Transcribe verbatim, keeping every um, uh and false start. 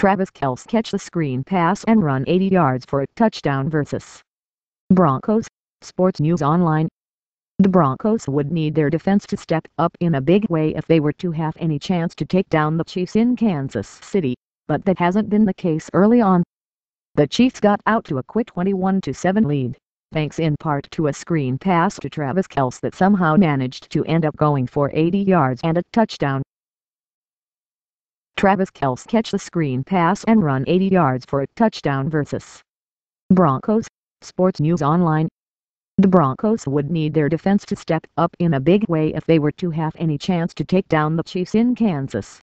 Travis Kelce catch the screen pass and run eighty yards for a touchdown versus Broncos. Sports News Online. The Broncos would need their defense to step up in a big way if they were to have any chance to take down the Chiefs in Kansas City, but that hasn't been the case early on. The Chiefs got out to a quick twenty-one to seven lead, thanks in part to a screen pass to Travis Kelce that somehow managed to end up going for eighty yards and a touchdown. Travis Kelce catch the screen pass and run eighty yards for a touchdown versus Broncos. Sports News Online. The Broncos would need their defense to step up in a big way if they were to have any chance to take down the Chiefs in Kansas